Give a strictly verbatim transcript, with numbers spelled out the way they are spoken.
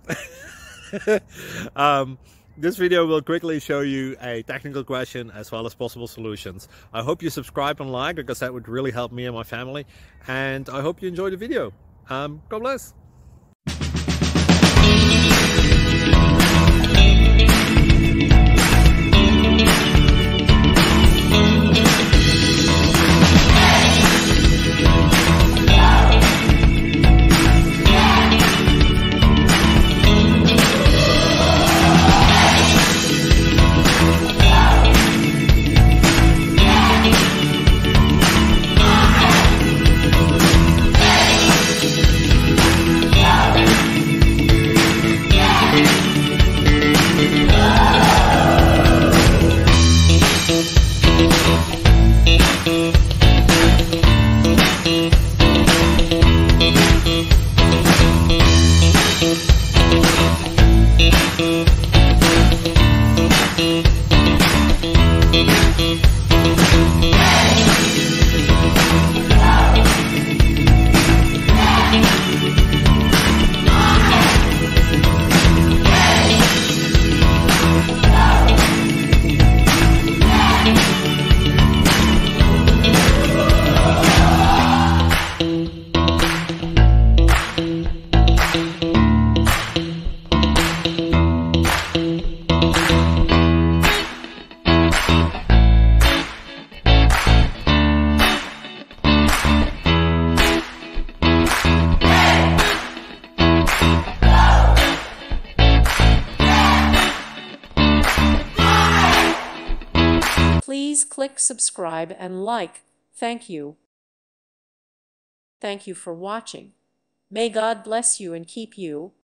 um, this video will quickly show you a technical question as well as possible solutions. I hope you subscribe and like, because that would really help me and my family. And I hope you enjoy the video. Um, God bless. Please click subscribe and like. Thank you. Thank you for watching. May God bless you and keep you.